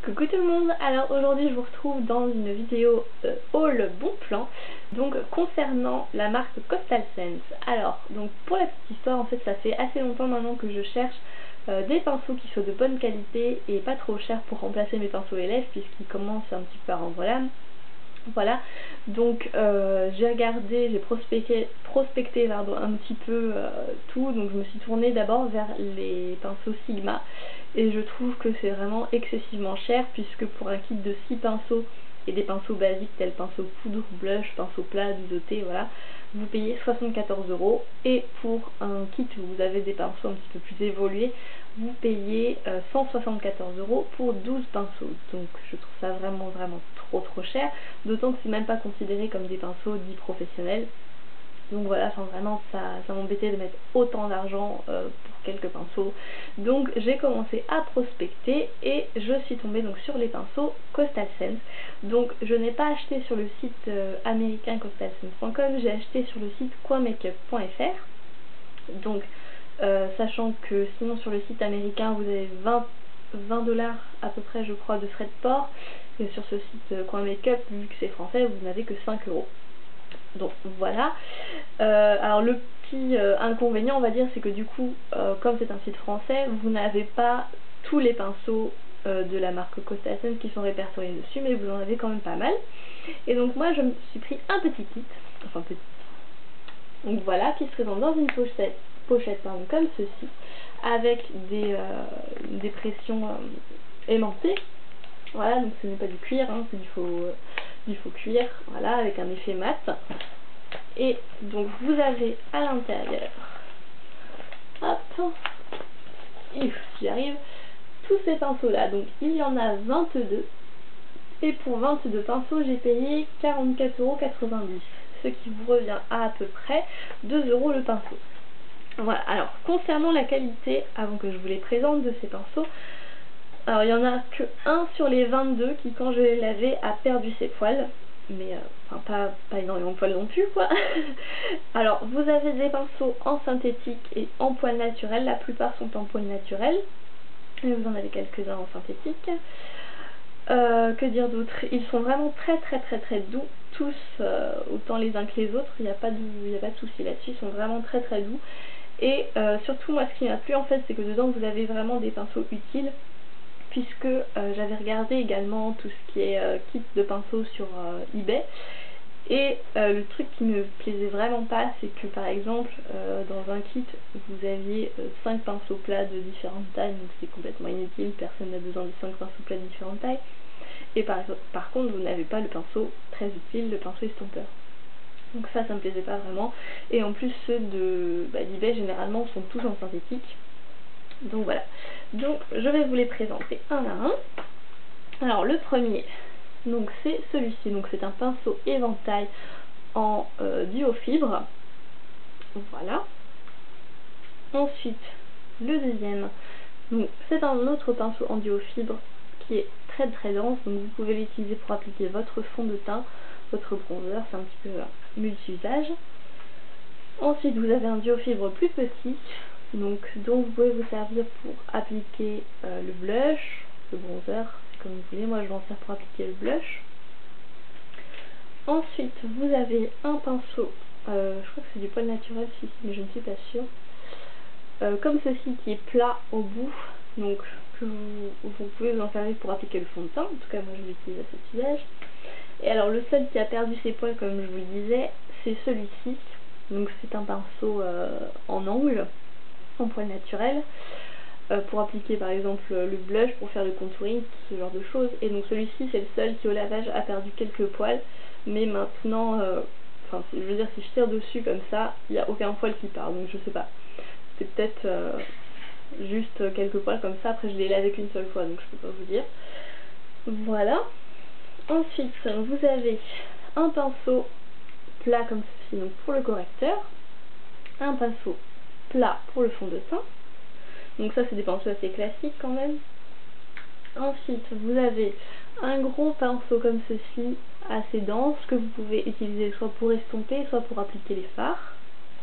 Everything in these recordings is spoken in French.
Coucou tout le monde, alors aujourd'hui je vous retrouve dans une vidéo haul bon plan, donc concernant la marque Coastal Scents. Alors, donc pour la petite histoire, en fait ça fait assez longtemps maintenant que je cherche des pinceaux qui soient de bonne qualité et pas trop chers pour remplacer mes pinceaux élèves puisqu'ils commencent un petit peu à rendre l'âme. Voilà, donc j'ai regardé, j'ai prospecté pardon, un petit peu tout, donc je me suis tournée d'abord vers les pinceaux Sigma et je trouve que c'est vraiment excessivement cher puisque pour un kit de 6 pinceaux et des pinceaux basiques tels pinceau poudre, blush, pinceau plat, biseauté, voilà, vous payez 74 € et pour un kit où vous avez des pinceaux un petit peu plus évolués, vous payez 174 € pour 12 pinceaux. Donc je trouve ça vraiment trop cher, d'autant que c'est même pas considéré comme des pinceaux dits professionnels. Donc voilà, enfin vraiment ça m'embêtait de mettre autant d'argent pour quelques pinceaux. Donc j'ai commencé à prospecter et je suis tombée donc sur les pinceaux Coastal Scents. Donc je n'ai pas acheté sur le site américain coastalscents.com, j'ai acheté sur le site coinmakeup.fr. Donc sachant que sinon sur le site américain vous avez 20 $ à peu près je crois de frais de port, et sur ce site Coin Makeup, vu que c'est français, vous n'avez que 5 €. Donc voilà. Alors le petit inconvénient on va dire, c'est que du coup comme c'est un site français, vous n'avez pas tous les pinceaux de la marque Coastal Scents qui sont répertoriés dessus, mais vous en avez quand même pas mal. Et donc moi je me suis pris un petit kit, enfin petit, donc voilà, qui se présente dans une pochette pardon, comme ceci, avec des pressions aimantées. Voilà, donc ce n'est pas du cuir, hein, c'est du faux cuir, voilà, avec un effet mat. Et donc vous avez à l'intérieur, hop, j'y arrive, tous ces pinceaux là, donc il y en a 22. Et pour 22 pinceaux, j'ai payé 44,90 €, ce qui vous revient à peu près 2 € le pinceau. Voilà, alors concernant la qualité, avant que je vous les présente de ces pinceaux, alors il n'y en a que un sur les 22 qui, quand je l'ai lavé, a perdu ses poils, mais enfin pas énormément de poils non plus quoi. Alors vous avez des pinceaux en synthétique et en poils naturels, la plupart sont en poils naturels, et vous en avez quelques-uns en synthétique. Que dire d'autre? Ils sont vraiment très doux, tous, autant les uns que les autres, il n'y a pas de souci là-dessus, ils sont vraiment très doux. Et surtout moi ce qui m'a plu en fait, c'est que dedans vous avez vraiment des pinceaux utiles, puisque j'avais regardé également tout ce qui est kit de pinceaux sur eBay. Et le truc qui me plaisait vraiment pas, c'est que par exemple dans un kit vous aviez 5 pinceaux plats de différentes tailles, donc c'est complètement inutile, personne n'a besoin de 5 pinceaux plats de différentes tailles. Et par contre vous n'avez pas le pinceau très utile, le pinceau estompeur. Donc ça me plaisait pas vraiment. Et en plus ceux d'eBay généralement sont tous en synthétique. Donc voilà. Donc je vais vous les présenter un à un. Alors le premier, donc c'est celui-ci. Donc c'est un pinceau éventail en duo fibre. Voilà. Ensuite le deuxième, donc c'est un autre pinceau en duo fibre qui est très dense, donc vous pouvez l'utiliser pour appliquer votre fond de teint, votre bronzer, c'est un petit peu multi-usage. Ensuite vous avez un duo fibre plus petit, donc dont vous pouvez vous servir pour appliquer le blush, le bronzer, c'est comme vous voulez, moi je m'en sers pour appliquer le blush. Ensuite vous avez un pinceau, je crois que c'est du poil naturel ici, mais je ne suis pas sûre, comme ceci qui est plat au bout, donc que vous pouvez vous en servir pour appliquer le fond de teint, en tout cas moi je l'utilise à cet usage. Et alors le seul qui a perdu ses poils comme je vous le disais, c'est celui-ci, donc c'est un pinceau en angle, en poil naturel, pour appliquer par exemple le blush, pour faire le contouring, ce genre de choses. Et donc celui-ci c'est le seul qui au lavage a perdu quelques poils, mais maintenant, enfin je veux dire si je tire dessus comme ça, il n'y a aucun poil qui part, donc je sais pas. C'est peut-être juste quelques poils comme ça, après je l'ai lavé qu'une seule fois donc je peux pas vous dire. Voilà. Ensuite vous avez un pinceau plat comme ceci, donc pour le correcteur, un pinceau plat pour le fond de teint, donc ça c'est des pinceaux assez classiques quand même. Ensuite vous avez un gros pinceau comme ceci, assez dense, que vous pouvez utiliser soit pour estomper, soit pour appliquer les fards.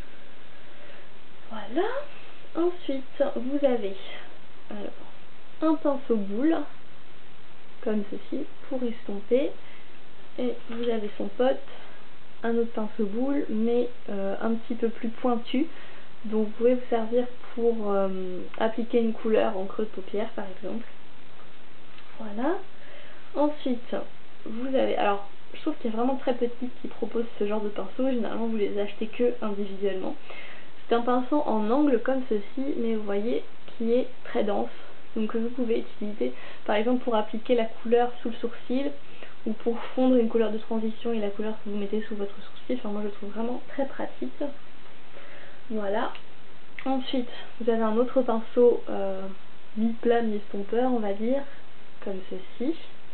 Voilà. Ensuite vous avez un pinceau boule, comme ceci, pour estomper. Et vous avez son pote, un autre pinceau boule, mais un petit peu plus pointu. Donc vous pouvez vous servir pour appliquer une couleur en creux de paupière par exemple. Voilà. Ensuite, vous avez, alors je trouve qu'il y a vraiment très peu de kits qui proposent ce genre de pinceau. Généralement vous les achetez que individuellement. C'est un pinceau en angle comme ceci, mais vous voyez qui est très dense. Donc que vous pouvez utiliser par exemple pour appliquer la couleur sous le sourcil, ou pour fondre une couleur de transition et la couleur que vous mettez sous votre sourcil. Enfin moi je le trouve vraiment très pratique. Voilà. Ensuite vous avez un autre pinceau mi-plat mi-estompeur on va dire, comme ceci.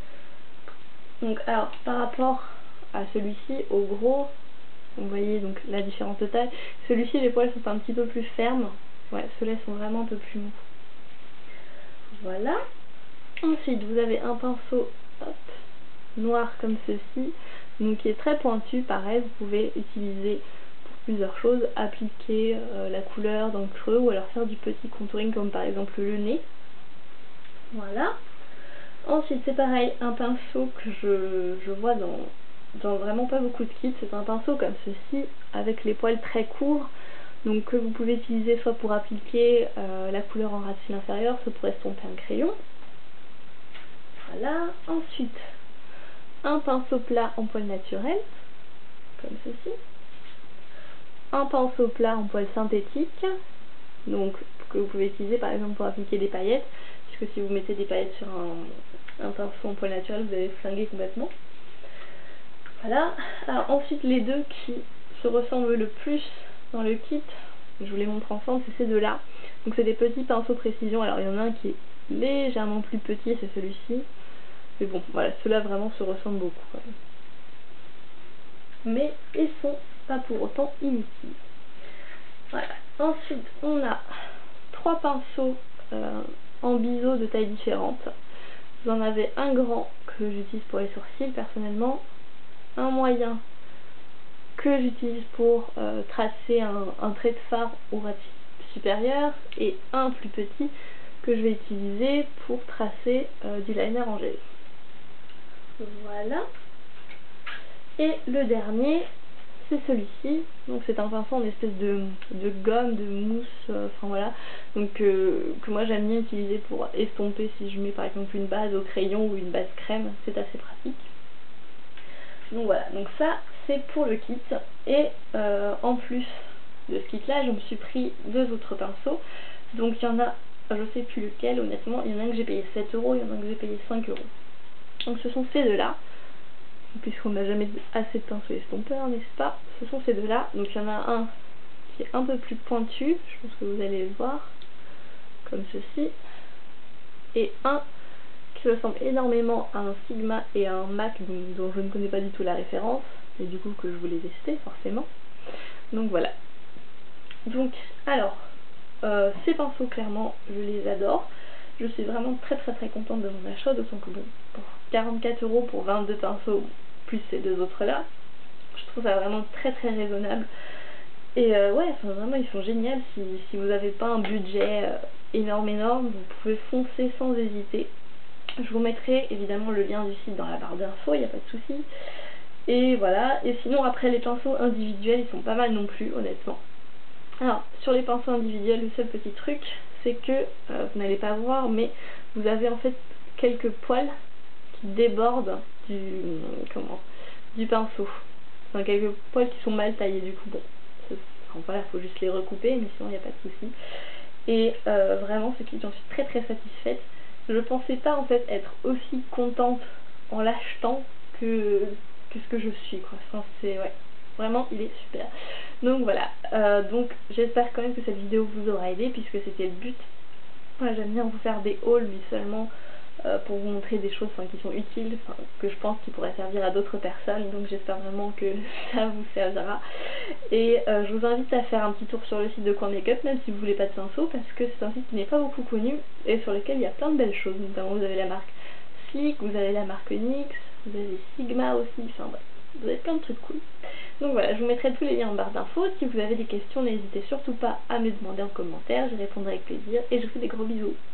Donc alors par rapport à celui-ci, au gros, vous voyez donc la différence de taille. Celui-ci les poils sont un petit peu plus fermes. Ouais, ceux-là sont vraiment un peu plus mous. Voilà. Ensuite vous avez un pinceau hop, noir comme ceci, donc qui est très pointu. Pareil, vous pouvez utiliser pour plusieurs choses, appliquer la couleur dans le creux ou alors faire du petit contouring comme par exemple le nez. Voilà. Ensuite c'est pareil, un pinceau que je vois dans vraiment pas beaucoup de kits. C'est un pinceau comme ceci avec les poils très courts, donc que vous pouvez utiliser soit pour appliquer la couleur en racine inférieure, soit pour estomper un crayon. Voilà. Ensuite un pinceau plat en poil naturel, comme ceci. Un pinceau plat en poil synthétique, donc que vous pouvez utiliser par exemple pour appliquer des paillettes, puisque si vous mettez des paillettes sur un pinceau en poil naturel, vous allez flinguer complètement. Voilà. Alors ensuite les deux qui se ressemblent le plus dans le kit, je vous les montre ensemble, c'est ces deux-là. Donc c'est des petits pinceaux précision. Alors il y en a un qui est légèrement plus petit, c'est celui-ci. Mais bon, voilà, ceux-là vraiment se ressemblent beaucoup quand même. Mais ils sont pas pour autant inutiles. Voilà. Ensuite, on a 3 pinceaux en biseau de tailles différentes. Vous en avez un grand que j'utilise pour les sourcils personnellement, un moyen que j'utilise pour tracer un trait de fard au ras supérieur, et un plus petit que je vais utiliser pour tracer du liner en gel. Voilà. Et le dernier, c'est celui-ci. Donc c'est un pinceau en espèce de gomme, de mousse, enfin voilà. Donc que moi j'aime bien utiliser pour estomper si je mets par exemple une base au crayon ou une base crème. C'est assez pratique. Donc voilà, donc ça c'est pour le kit. Et en plus de ce kit là, je me suis pris 2 autres pinceaux. Donc il y en a, je sais plus lequel honnêtement, il y en a un que j'ai payé 7 €, il y en a un que j'ai payé 5 €. Donc ce sont ces deux-là, puisqu'on n'a jamais assez de pinceaux estompeurs, n'est-ce pas? Ce sont ces deux-là. Donc il y en a un qui est un peu plus pointu, je pense que vous allez le voir, comme ceci, et un qui ressemble énormément à un Sigma et à un MAC dont je ne connais pas du tout la référence, et du coup que je voulais tester forcément. Donc voilà. Donc alors, ces pinceaux clairement je les adore. Je suis vraiment très contente de mon achat, d'autant que bon, pour 44 € pour 22 pinceaux plus ces deux autres là, je trouve ça vraiment très raisonnable. Et ouais, enfin, vraiment ils sont géniaux. Si vous n'avez pas un budget énorme, vous pouvez foncer sans hésiter. Je vous mettrai évidemment le lien du site dans la barre d'infos, il n'y a pas de souci. Et voilà, et sinon après les pinceaux individuels, ils sont pas mal non plus honnêtement. Alors sur les pinceaux individuels, le seul petit truc, c'est que vous n'allez pas voir, mais vous avez en fait quelques poils qui débordent du pinceau. Enfin quelques poils qui sont mal taillés, du coup bon, voilà, faut juste les recouper, mais sinon il n'y a pas de souci. Et vraiment ce kit, j'en suis très satisfaite. Je pensais pas en fait être aussi contente en l'achetant que ce que je suis quoi. Enfin, c'est ouais, vraiment il est super. Donc voilà, donc j'espère quand même que cette vidéo vous aura aidé, puisque c'était le but. Moi j'aime bien vous faire des hauls, mais seulement pour vous montrer des choses qui sont utiles, que je pense qui pourraient servir à d'autres personnes. Donc j'espère vraiment que ça vous servira. Et je vous invite à faire un petit tour sur le site de Coin Make-up, même si vous voulez pas de pinceau, parce que c'est un site qui n'est pas beaucoup connu et sur lequel il y a plein de belles choses. Notamment vous avez la marque Sleek, vous avez la marque NYX, vous avez Sigma aussi, enfin bref, vous avez plein de trucs cool. Donc voilà, je vous mettrai tous les liens en barre d'infos. Si vous avez des questions, n'hésitez surtout pas à me demander en commentaire, j'y répondrai avec plaisir, et je vous fais des gros bisous.